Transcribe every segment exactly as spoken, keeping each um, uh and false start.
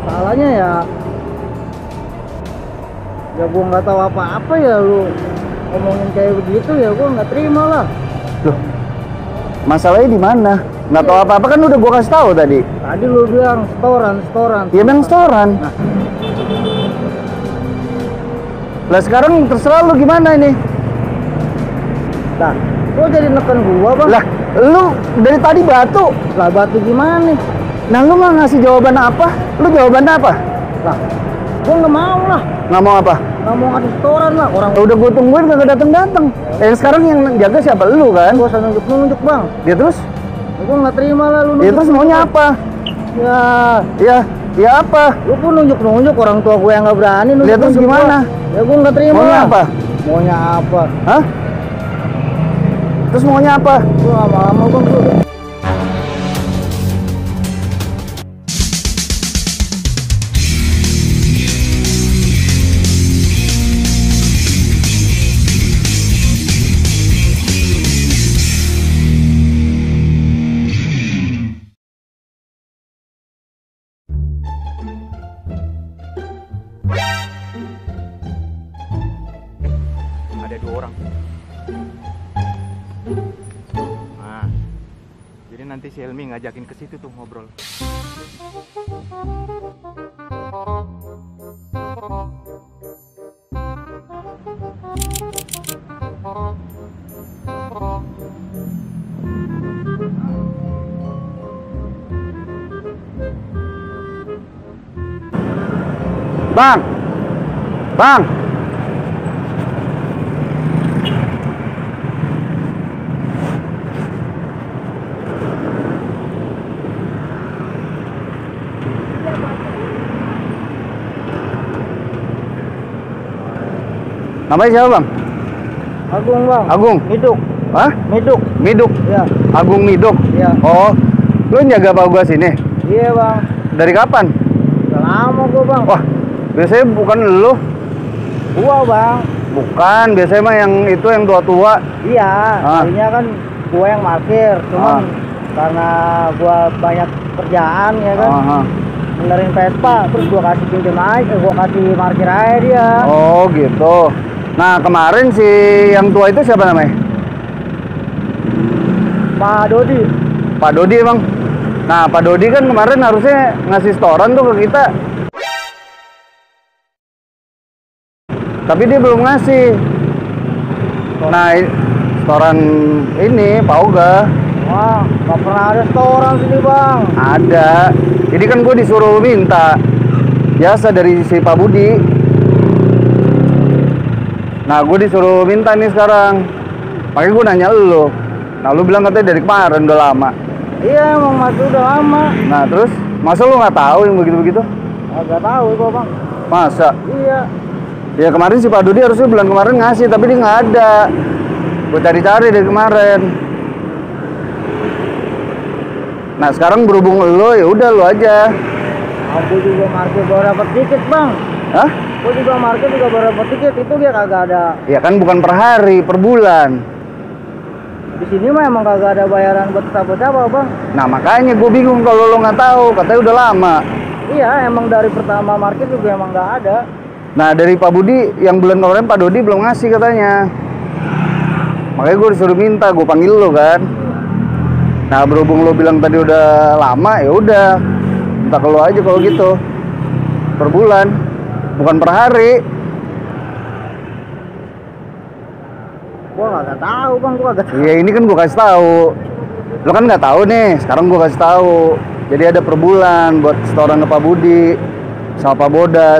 Salahnya ya, ya gua nggak tahu apa-apa ya lu ngomongin kayak begitu ya gua nggak terima lah. Loh, masalahnya di mana? Nggak tahu apa-apa kan udah gua kasih tahu tadi. Tadi lu bilang setoran, setoran. Iya memang setoran. Nah, lah sekarang terserah lu gimana ini? Nah, lu jadi neken gua bang. Lah, lu dari tadi batu. Lah batu gimana nih? Nah, lu nggak ngasih jawaban apa? Lu jawaban apa? Lah, gua nggak mau lah. Nggak mau apa? Nggak mau ngasih setoran lah. Orang Udah gua tungguin kagak dateng-dateng. Eh, sekarang yang jaga siapa? Lu kan? gua usah nunjuk-nunjuk bang. Dia terus? Gua nggak terima lah lu. Dia terus maunya apa? Ya, Ya, ya apa? lu pun nunjuk-nunjuk orang tua gue yang nggak berani nunjuk. Dia terus gimana? Ya gue nggak terima. Maunya lah. apa? Maunya apa? Hah? Terus maunya apa? Gue lama-lama bang tuh. Ada dua orang. Nah, jadi nanti si Helmi ngajakin ke situ tuh ngobrol. Bang! Bang! Namanya siapa bang? Agung bang. Agung? Miduk. Hah? Miduk. Miduk? Ya. Agung Miduk? Iya. Oh, lu jaga Pak gua sini? Iya bang. Dari kapan? Udah lama gue bang. Wah, biasanya bukan lu. Gua bang. Bukan, biasanya mah yang itu yang tua-tua. Iya. Ah. Tadinya kan gua yang parkir. Cuman Ah. karena gua banyak kerjaan ya kan. Aha. Benerin Vespa, terus gua kasih pinjam aja, gua kasih parkir aja dia. Oh gitu. Nah kemarin si yang tua itu siapa namanya? Pak Dodi. Pak Dodi emang. Nah Pak Dodi kan kemarin harusnya ngasih setoran tuh ke kita. Tapi dia belum ngasih. Nah i- setoran ini Pak Oga. Wah, nggak pernah ada setoran sini bang. Ada. Jadi kan gue disuruh minta. Biasa dari si Pak Budi. Nah gue disuruh minta nih sekarang. Makanya gue nanya lu. Nah lu bilang katanya dari kemarin udah lama. Iya emang masih udah lama. Nah terus masa lu nggak tahu yang begitu-begitu? Nggak tahu gua bang. Masa? Iya. Ya kemarin si Pak Dudi harusnya bulan kemarin ngasih tapi dia nggak ada. Gue cari-cari dari kemarin. Nah sekarang berhubung lo ya udah lo aja. Aku juga market baru dapat tiket bang. Hah? Aku juga market juga baru dapat tiket itu dia kagak ada. Ya kan bukan per hari, per bulan. Di sini mah emang kagak ada bayaran buat siapa-siapa bang. Nah makanya gue bingung kalau lo nggak tahu, katanya udah lama. Iya emang dari pertama market juga emang nggak ada. Nah dari Pak Budi yang bulan kemarin Pak Dodi belum ngasih katanya. Makanya gue disuruh minta, gue panggil lo kan. Nah berhubung lo bilang tadi udah lama, ya udah minta ke lo aja kalau gitu per bulan, bukan per hari. Gua nggak tahu bang, gua nggak tahu. Iya ini kan gue kasih tahu. Lo kan nggak tahu nih, sekarang gue kasih tahu. Jadi ada per bulan buat setoran ke Pak Budi sama Pak Bodat.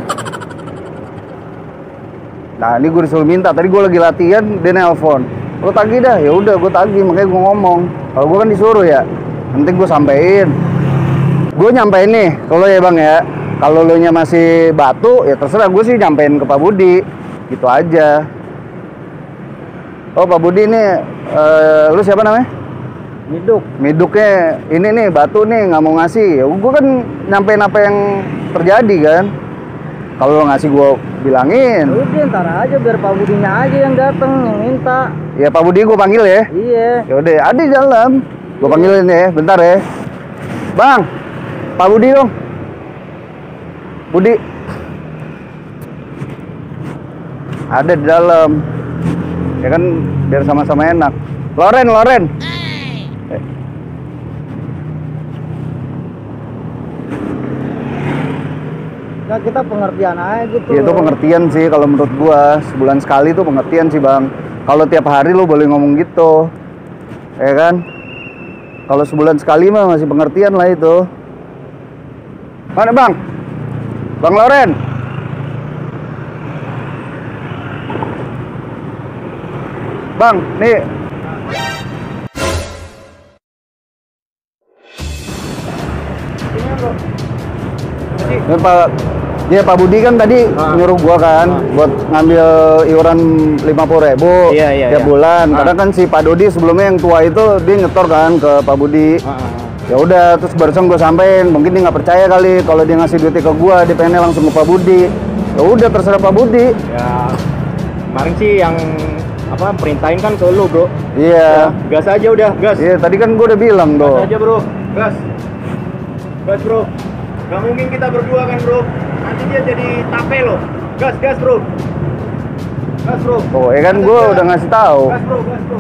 Nah ini gue disuruh minta, tadi gue lagi latihan, dia nelpon. Lo tagih dah, ya udah gue tagih, makanya gue ngomong. Kalau gue kan disuruh ya, nanti gue sampein. Gue nyampein nih, kalau ya bang ya. Kalau lo nya masih batu, ya terserah gue sih nyampein ke Pak Budi, gitu aja. Oh Pak Budi ini, uh, lu siapa namanya? Miduk. Miduknya ini nih batu nih nggak mau ngasih. Ya gue kan nyampein apa yang terjadi kan. Kalau lo ngasih gue bilangin. Udah ntar aja biar Pak Budinya aja yang dateng yang minta. Ya Pak Budi gue panggil ya. Iya. Ya udah ada di dalam. Gue panggilin ya, bentar ya. Bang, Pak Budi dong. Budi. Ada di dalam. Ya kan biar sama-sama enak. Loren, Loren. Eh. Ya kita pengertian aja gitu. Ya, itu pengertian sih kalau menurut gua. Sebulan sekali tuh pengertian sih, Bang. Kalau tiap hari lu boleh ngomong gitu. Ya kan? Kalau sebulan sekali mah masih pengertian lah itu. Mana, Bang? Bang Loren. Bang, nih. Ini Pak, ya Pak Budi kan tadi Ah. nyuruh gua kan Ah. buat ngambil iuran lima puluh ribu Iya, iya, tiap iya. bulan. Ah. Karena kan si Pak Dodi sebelumnya yang tua itu dia nyetor kan ke Pak Budi. Ah, ah, ah. Ya udah, terus barusan gua sampein, mungkin dia nggak percaya kali kalau dia ngasih duitnya ke gua, dia pengennya langsung ke Pak Budi. Ya udah, terserah Pak Budi. Ya kemarin sih yang apa perintahin kan ke lu, bro. Iya. Ya, gas aja udah, gas. Iya, tadi kan gua udah bilang Gas tuh. aja, bro. Gas. Gas, bro. Gak mungkin kita berdua kan, bro. Nanti dia jadi tape loh. Gas, gas, bro. Gas, bro. Oh, ya kan gua Gas, udah ngasih tahu. Gas, bro, gas, bro.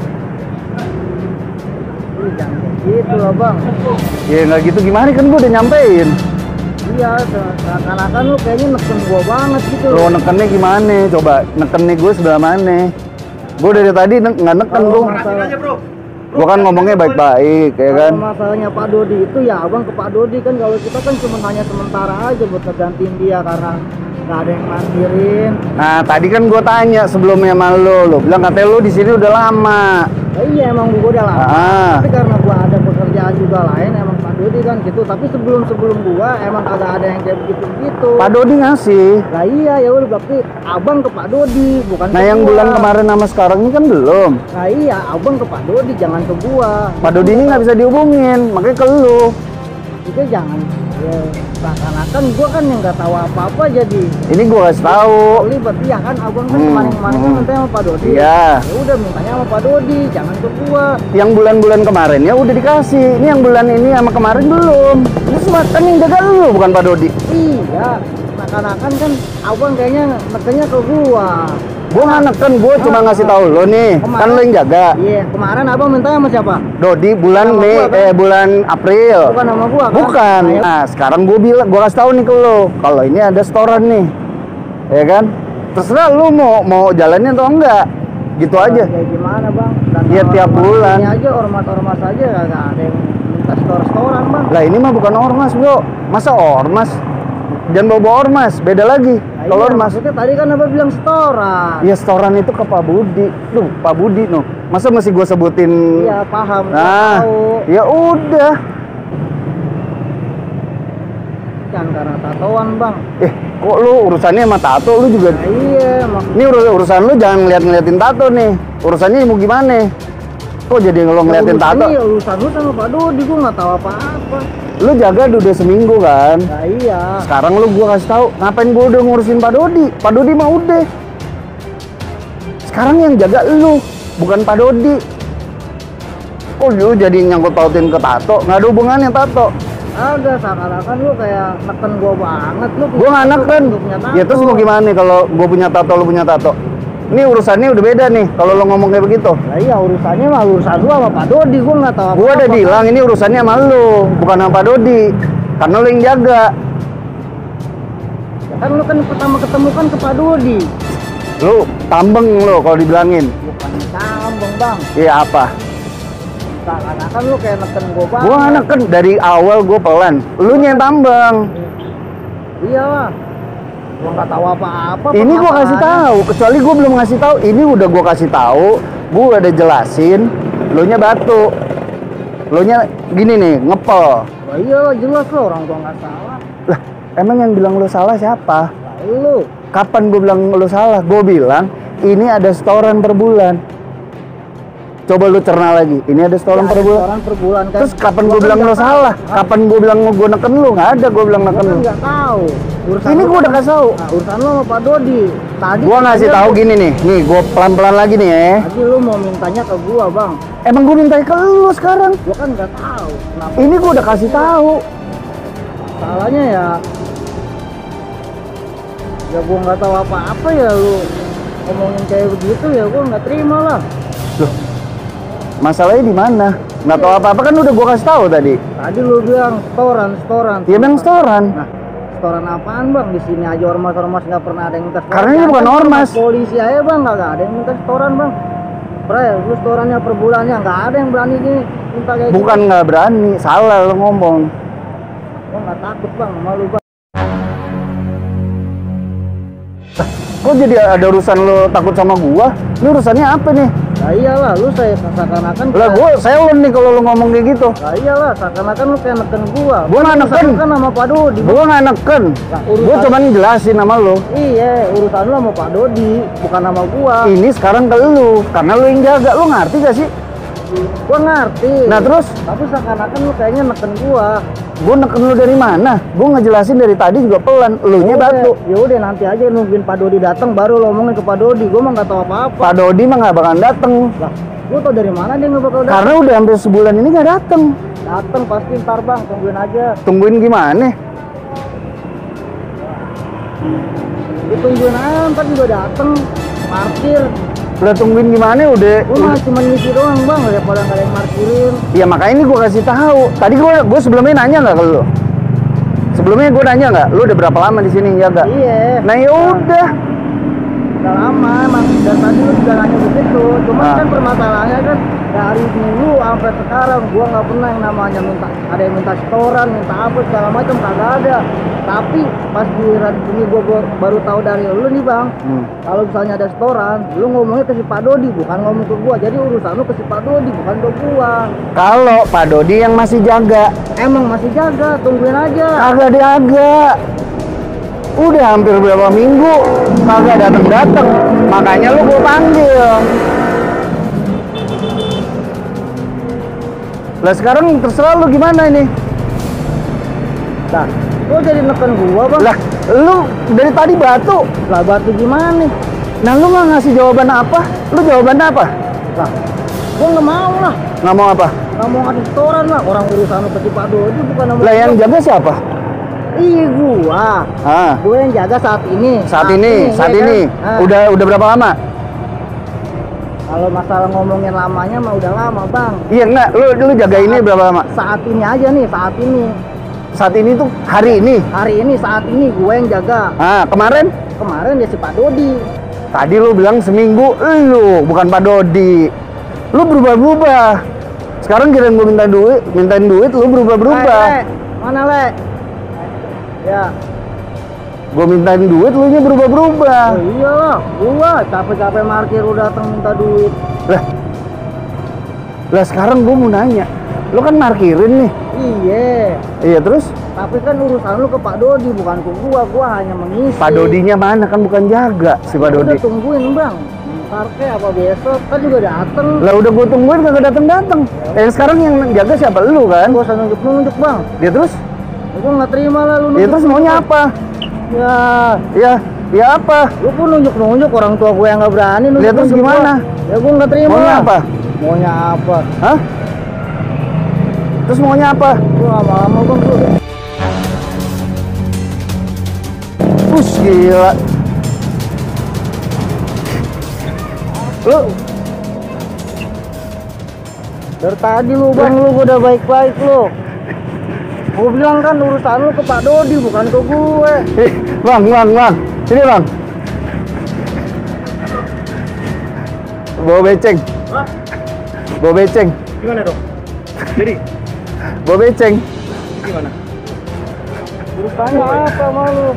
Ih, jangan kayak gitu lah bang. Ya nggak gitu gimana, kan gua udah nyampein. Iya, seakan-akan lu kayaknya neken gua banget gitu. Lo nekennya gimana? Coba nekennya gue sebelah mana? Gue dari tadi ne- nggak neken Kalau tuh. masalah- Perhatiin aja, bro. Gue kan ngomongnya baik-baik, ya kan? Kalau masalahnya Pak Dodi itu ya abang ke Pak Dodi kan, kalau kita kan cuma hanya sementara aja buat ngegantiin dia karena nggak ada yang mandirin. Nah tadi kan gue tanya sebelumnya sama lo, lo bilang katanya lo di sini udah lama. Ya, iya emang gua udah lama, Ah. tapi karena gua ada pekerjaan juga lain emang Pak Dodi kan gitu. Tapi sebelum sebelum gua emang kagak ada yang kayak begitu begitu. Pak Dodi ngasih. Lah iya ya udah, berarti abang ke Pak Dodi bukan Nah ke yang gua. bulan kemarin sama sekarang ini kan belum. Nah iya, abang ke Pak Dodi jangan ke gua. Pak Dodi ini nggak bisa dihubungin, makanya ke lo. Itu jangan ya, seakan-akan gua kan yang nggak tahu apa-apa jadi. Ini gue kasih tahu. Oli berarti ya kan abang kan Hmm, kemarin-kemarin kan hmm. minta sama Pak Dodi. Iya. Ya udah mintanya sama Pak Dodi, jangan ke gua. Yang bulan-bulan kemarin ya udah dikasih. Ini yang bulan ini sama kemarin belum. Ini semua kan yang jaga lo, bukan Pak Dodi. Iya, seakan-akan kan abang kayaknya nekennya ke gua. Gue nggak neken, gue cuma ngasih tahu lo nih. Kemarin- Kan lo yang jaga. Iya, kemarin abang mintanya sama siapa? Dodi bulan Sama Mei, gua, kan? eh bulan April. Bukan sama gua kan? Bukan. Nah, ya- Nah, sekarang gue bilang, gue kasih tahu nih ke lo, kalau ini ada setoran nih, ya kan? Terserah lu mau mau jalannya atau enggak, gitu aja. Kayak gimana bang? Dan Iya, tiap ormas bulan. Ini aja ormas-ormas aja kagak ada yang minta stor-storan bang. Lah ini mah bukan ormas bro, masa ormas? Jangan bawa ormas, beda lagi. Nah, Kalau iya, ormas, maksudnya tadi kan abang bilang setoran. ya setoran itu ke Pak Budi. Duh, Pak Budi no. Masa mesti gue sebutin? Iya paham. gua Nah, tahu. ya udah. Jangan karena tatoan bang. Eh, kok lu urusannya sama tato lu juga? Nah, iya mak. Ini urus- urusan lu jangan ngeliat-ngeliatin tato nih. Urusannya mau gimana? Kok jadi lo ngeliatin tato? Urusannya ya urusan lu sama Pak Dodi, gua nggak tahu apa-apa. Lu jaga udah seminggu kan? Nah iya. Sekarang lu gua kasih tahu, ngapain gua udah ngurusin Pak Dodi? Pak Dodi mah udah. Sekarang yang jaga lu, bukan Pak Dodi. Kok lu jadi nyangkut pautin ke tato? Nggak ada hubungannya tato. Ada, seakan-akan lu kayak neken gua banget lu. Gua nggak neken. Lu punya tato. Ya terus mau gimana nih kalau gua punya tato, lu punya tato? Ini urusannya udah beda nih kalau lo ngomong kayak begitu. Nah iya urusannya mah urusan lu sama Pak Dodi, gua nggak tahu apa-apa. Gua udah bilang ini urusannya sama lu, bukan sama Pak Dodi. Karena lu yang jaga. Ya kan lu kan pertama ketemu kan ke Pak Dodi. Lu tambeng lo kalau dibilangin. Bukan sambung bang. Iya apa? Seakan-akan lu kayak neken gua banget. Gua nggak neken dari awal gua pelan. Lu yang tambeng. Iya lah. Gua nggak tahu apa-apa. Ini gua kasih permasalahannya. tahu, kecuali gua belum ngasih tahu. Ini udah gua kasih tahu, gua udah jelasin. Lu nya batu. Lu nya gini nih, ngepel. Wah, iya lah, jelas lo orang gua nggak salah. Lah, emang yang bilang lu salah siapa? Lah, lu. Kapan gua bilang lu salah? Gua bilang ini ada setoran per bulan. Coba lu cerna lagi. Ini ada setoran Ya, per ada bulan. setoran per bulan kan. Terus kapan Gua gua kan bilang lu nggak tahu. salah? Hah? Kapan gua bilang gua neken lu? Nggak ada gua bilang Gua neken kan lu. nggak tahu. Urusan Ini lu gua kan- udah kasih tahu. Nah, urusan lu sama Pak Dodi. Tadi Gua ngasih katanya tahu lu- gini nih. Nih, gua pelan-pelan lagi nih ya. Tadi lu mau mintanya ke gua, Bang. Emang gua minta ke lu sekarang. Gua kan nggak tahu. Kenapa Ini gua udah kasih tahu. salahnya ya? Ya gua nggak tahu apa-apa ya lu ngomongin kayak begitu, ya gua nggak terima lah. Loh, masalahnya di mana? Nggak tahu apa-apa kan udah gua kasih tahu tadi. Tadi lu bilang setoran, setoran. Iya bang, setoran. Nah, setoran apaan bang? Di sini aja ormas-ormas nggak pernah ada yang minta setoran. Karena ini bukan Kan ormas. Polisi aja bang, nggak ada yang minta setoran bang. Bray, lu setorannya per bulannya nggak ada yang berani gini minta kayak Bukan nggak berani, salah lo ngomong. gitu. Gua nggak takut bang, malu bang. Kok jadi ada urusan lo takut sama gua? Ini urusannya apa nih? Nah iyalah, lu saya seakan-akan Lah gua selon nih kalau lo ngomong kayak gitu. Nah iyalah, seakan-akan lu kayak neken gua. Gua nggak neken. Kan sama Pak Dodi. Gua nggak neken. Nah, urusan- Gua cuma jelasin sama lo. Iya, urusan lu sama Pak Dodi, bukan sama gua. Ini sekarang ke lu, karena lu yang jaga. Lu ngerti gak sih? Gua ngerti. Nah terus, Tapi seakan-akan lu kayaknya neken gua. gua neken lu dari mana? Gua ngejelasin dari tadi juga pelan. Lu nya batu. Ya udah nanti aja nungguin Pak Dodi datang baru lo ngomongin ke Pak Dodi. Gua mah nggak tahu apa-apa. Pak Dodi mah nggak bakalan dateng. Lah, lu tau dari mana dia nggak bakal datang? Karena udah hampir sebulan ini nggak dateng. Datang pasti ntar bang, tungguin aja. Tungguin gimana? Ditungguin aja, ntar juga datang. Parkir. Udah tungguin gimana? Udah. Lu mah cuma ngisi doang bang, daripada nggak ada yang parkirin. Ya makanya ini gua kasih tahu. Tadi gua gua sebelumnya nanya nggak ke lu? Sebelumnya gua nanya nggak? Lu udah berapa lama di sini jaga? Iya. Nah ya udah. Udah lama emang, dan tadi lu juga nanya begitu. Cuma Ah. kan permasalahannya kan dari dulu sampai sekarang gua nggak pernah yang namanya minta ada yang minta setoran, minta apa segala macam kagak ada. Tapi pas di radio ini gua, gua baru tahu dari lu nih bang. Hmm. Kalau misalnya ada setoran, lu ngomongnya ke si Pak Dodi, bukan ngomong ke gua. Jadi urusan lu ke si Pak Dodi, bukan ke gua. Kalau Pak Dodi yang masih jaga, Emang masih jaga, tungguin aja. kagak diaga. Udah hampir berapa minggu kagak dateng-dateng. Makanya lu gua panggil. Lah sekarang terserah lu gimana ini? Nah, lu jadi neken gua bang. Lah, lu dari tadi batu. Lah batu gimana nih? Nah, lu nggak ngasih jawaban apa? Lu jawaban apa? Lah, gua nggak mau lah. Nggak mau apa? Nggak mau ngasih setoran lah. Orang urusan lu ke si Pak Dodi bukan sama Lah yang gua. jaga siapa? Iya gua. Ah, Gua yang jaga saat ini. saat ini, saat iya ini. kan? Nah, Udah udah berapa lama? kalau masalah ngomongin lamanya mah udah lama bang. Iya enggak, lu lu jaga ini berapa lama? Saat ini aja nih, saat ini. Saat ini tuh hari ini. Hari ini, saat ini gue yang jaga. Ah, kemarin Kemarin ya si Pak Dodi. tadi lu bilang seminggu lu, bukan Pak Dodi. Lu berubah-berubah. Sekarang kirain gua minta duit, mintain duit lu berubah-berubah. Eh, Le, mana Le? Ya, Gua mintain duit lu nya berubah-berubah. oh iyalah, gua capek-capek parkir udah datang minta duit. Lah. Lah sekarang gua mau nanya. Lu kan parkirin nih. Iya, Iya, terus tapi kan urusan lu ke Pak Dodi bukan ke gua, gua hanya mengisi. Pak Dodinya mana, kan bukan jaga si Pak Dodi. Udah tungguin bang, ntar ke apa besok kan juga dateng. Lah udah gua tungguin kagak dateng-dateng. Eh sekarang yang jaga siapa, lu kan? Gua usah nunjuk-nunjuk bang, Dia terus? gua nggak terima lah lu Dia nunjuk. terus maunya apa? Ya, Ya, ya apa? lu pun nunjuk-nunjuk orang tua gue yang nggak berani nunjuk. Lihat terus gimana? Ya gue nggak terima. Maunya lah. apa? Maunya apa? Hah? Terus maunya apa? Gue nggak mau bang tuh. Us gila. Lu Dari tadi lu bang, lu udah baik-baik lu. Gue bilang kan urusan lu ke Pak Dodi bukan ke gue. eh, Bang, bang, bang. Sini, Bang. Bawa beceng. Hah? Bawa beceng. Gimana dong? Jadi Bawa beceng. gimana? Urusannya apa sama lu?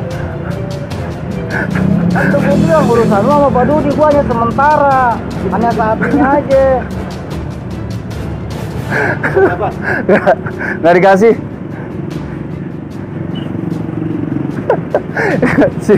Kan tuh gue bilang urusan lu sama Pak Dodi gue hanya sementara, hanya saat ini aja. Apa? Nggak, nggak dikasih. Sih.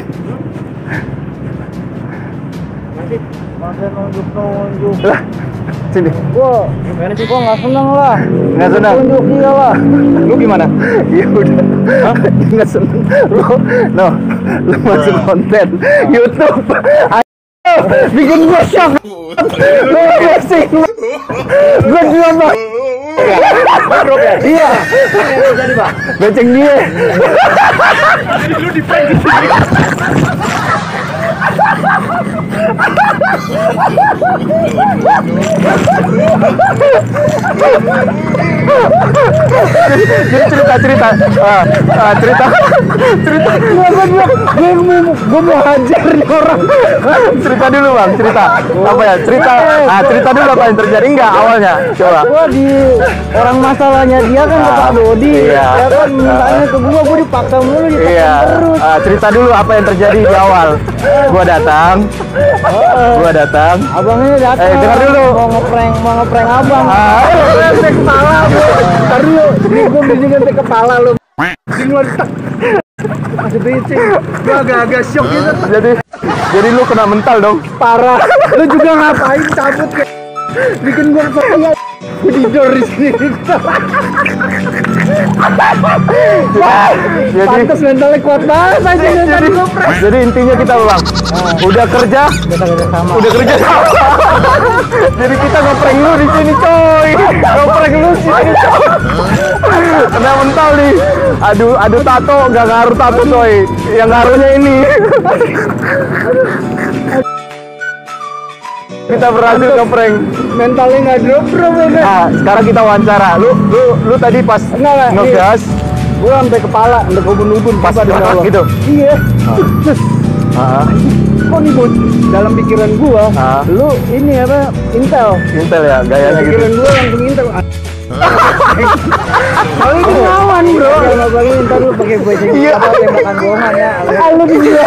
Nanti Masa nunjuk-nunjuk. Lah, sini. Gua, gimana sih? gua nggak seneng lah. Nggak seneng? Tunjuk dia lah. Lu gimana? Ya udah. Hah? Nggak seneng. Lu, no, lu masuk konten YouTube. Ayo, bikin gue shock. Lu masih. Gue juga bang. ya? Iya. Jadi, Pak. Beceng dia. Jadi lu di prank. Jadi cerita cerita ah, ah, cerita cerita Kenapa dia? Gue mau gue mau hajar nih orang. cerita dulu bang, cerita apa ya, cerita ah cerita dulu apa yang terjadi enggak awalnya, coba. Gua di orang masalahnya dia kan ke Pak Dodi. Iya. Ya kan mintanya ke gua, gua dipaksa mulu ditekan Iya, terus. ah, cerita dulu apa yang terjadi di awal. Gua datang, gua datang. Abangnya datang. Eh, dengar dulu. Mau ngeprank, mau ngeprank abang. Ah, Sampai kepala gua. Ntar dulu, ini gua bisi sampai kepala lu. Sing lu tak. Masih bisi. Gua agak-agak shock gitu. jadi jadi lu kena mental dong. Parah. Lu juga ngapain cabut kayak bikin gua percaya. Gua tidur di sini. Jadi Pantes mentalnya kuat banget aja yang tadi gua prank. jadi intinya kita bang udah kerja, Kita kerja sama. udah kerja sama. Jadi kita ngeprank lu di sini coy, ngeprank lu di sini coy. Kena mental nih. Aduh, aduh tato, nggak ngaruh tato coy. Yang ngaruhnya ini. Kita berhasil ngeprank. Mentalnya nggak drop drop ya. Nah, sekarang kita wawancara. Lu, lu, lu tadi pas Enggak, enggak, ngegas, Gua sampai kepala, sampai ubun-ubun pas di gerak bawah. gitu. Iya. Terus Ah, kok nih bos dalam pikiran gua, Ah. lu ini apa? Intel. Intel ya, gayanya gitu. Pikiran gua langsung Intel. Kalau itu lawan bro. Kalau bang Intel lu pakai baju apa tembakan bohongan ya. Lu bisa.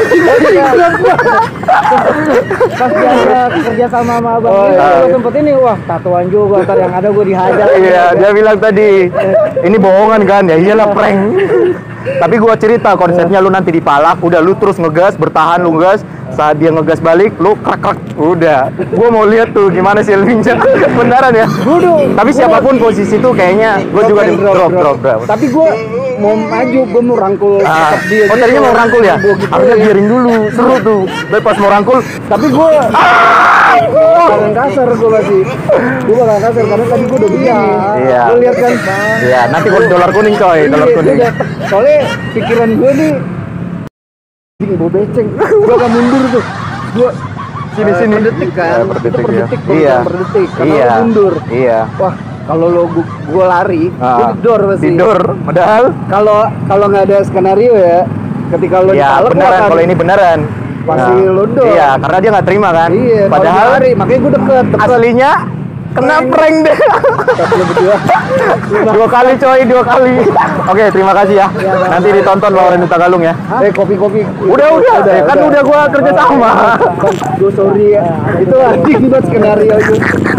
Pas dia kerja sama sama abang Oh, ini, iya. gua sempet ini, wah tatuan juga. Ntar yang ada gua dihajar. Iya, dia bilang tadi, ini bohongan kan? Ya iyalah prank. Tapi gua cerita konsepnya, lu nanti dipalak, udah lu terus ngegas, bertahan lu ngegas, saat dia ngegas balik, lu krak krak, udah. Gua mau lihat tuh gimana sih Elvinnya, beneran ya. Waduh. Tapi siapapun posisi tuh kayaknya gua juga di drop drop drop. Tapi gua mau maju, gua mau rangkul Ah, tetap dia. oh tadinya mau rangkul ya? Gua gitu. Harusnya biarin dulu, seru tuh. Tapi pas mau rangkul, Tapi gua bakalan kasar gua masih. Gua bakalan kasar karena tadi gua udah begini. Iya. Gua lihat kan. iya nanti gua dolar kuning coy, dolar Iya, kuning. gua udah- Soalnya pikiran gua nih ini gua beceng. Gua akan mundur tuh. Gua Sini eh, sini. per detik kan. Ya, per Kita detik per ya. detik, Iya. per detik. Karena Iya. lu mundur. Iya. Wah, kalau lo gua, gua lari, gua Ah, didor pasti. tidur, padahal Kalau kalau nggak ada skenario ya, ketika lo ya dipalak, beneran, gua akan- kalau ini beneran Pasti lu dor. Iya, karena dia nggak terima kan. Iya, Padahal lari, makanya gua deket, deket. aslinya kena prank deh. Tapi lu berdua. Dua kali coy, dua kali. Oke, terima kasih ya. Nanti ditonton Lauren Tagalung ya. Eh kopi-kopi. Udah, udah, Eh, kan udah gua kerja sama. Gue sorry ya. Itu anjing buat skenario itu.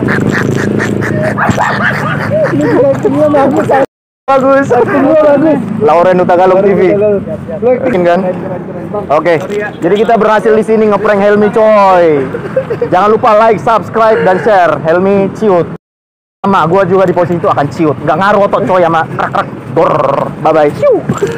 Ini filmnya bagus. Bagus. Filmnya bagus. Lauren Tagalung T V. Lo Yakin kan? Oke, jadi kita berhasil di sini ngeprank Helmi coy. Jangan lupa like, subscribe, dan share. Helmi ciut. Sama gua juga di posisi itu akan ciut. Nggak ngaruh otot coy sama krak krak. Dor. Bye bye. Ciu.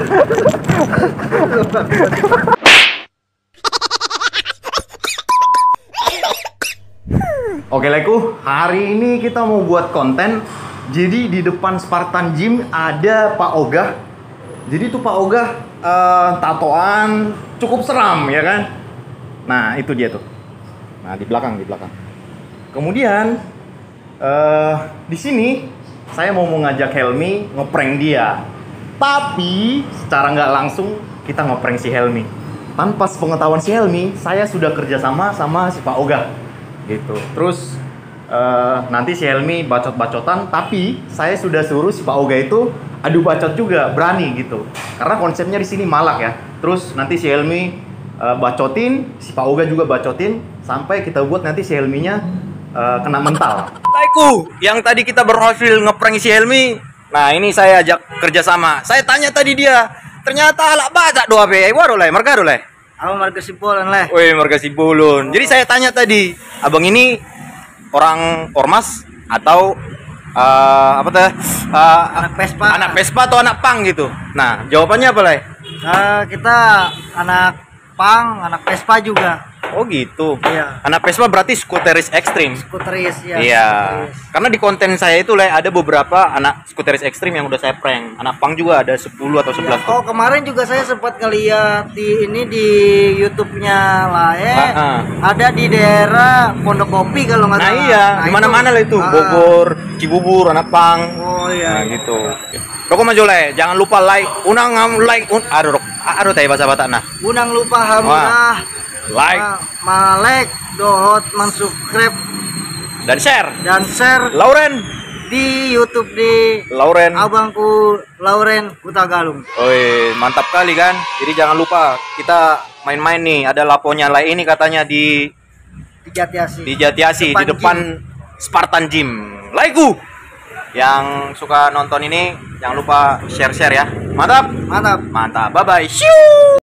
Oke Leku, hari ini kita mau buat konten. Jadi di depan Spartan Gym ada Pak Ogah. Jadi tuh Pak Ogah eh, tatoan cukup seram ya kan. Nah itu dia tuh. Nah di belakang di belakang. Kemudian eh, di sini saya mau mengajak Helmi ngeprank dia. Tapi secara nggak langsung kita ngeprank si Helmi. Tanpa sepengetahuan si Helmi, saya sudah kerjasama sama si Pak Ogah. Gitu. Terus uh, nanti si Helmi bacot-bacotan, tapi saya sudah suruh si Pak Oga itu adu bacot juga, berani gitu. Karena konsepnya di sini malak ya. Terus nanti si Helmi uh, bacotin, si Pak Oga juga bacotin, sampai kita buat nanti si Helminya uh, kena mental. Laiku, yang tadi kita berhasil ngeprank si Helmi. Nah ini saya ajak kerjasama. Saya tanya tadi dia, ternyata halak baca doa be, waduh lah, mereka lah. Apa marga simpolan lah. Wih, marga Sibulun. Jadi saya tanya tadi, abang ini orang ormas atau uh, apa tuh? Uh, Anak Vespa. Anak Vespa atau anak pang gitu. Nah, jawabannya apa lah? Nah, kita anak pang, anak Vespa juga. Oh gitu. Iya. Anak Vespa berarti skuteris ekstrim. Skuteris ya. Iya. skuteris. Karena di konten saya itu lah ada beberapa anak skuteris ekstrim yang udah saya prank. Anak pang juga ada sepuluh atau sebelas. Oh, kemarin juga saya sempat ngeliat di ini di YouTube-nya Lae. Ah, ah. Ada di daerah Pondok Kopi kalau nggak Nah salah. iya, Nah, di mana-mana lah itu. Ah. Bogor, Cibubur, anak pang. Oh iya. Nah gitu. Roko majole, jangan lupa like, unang ngam like, un, aduh, rok, aduh teh bahasa Batak nah. Unang lupa hamunah. Like Ma- malek, dohot, mansubscribe dan share. dan share Lauren, di YouTube di Lauren. abangku Lauren Kutagalung. Oi, mantap kali kan. Jadi jangan lupa kita main-main nih. Ada laponya lah ini katanya di Di Jatiasi. di Jatiasi Depan di depan Spartan Gym. Laiku. Yang suka nonton ini jangan lupa share-share ya. Mantap. Mantap. Mantap. Bye bye. Shoo.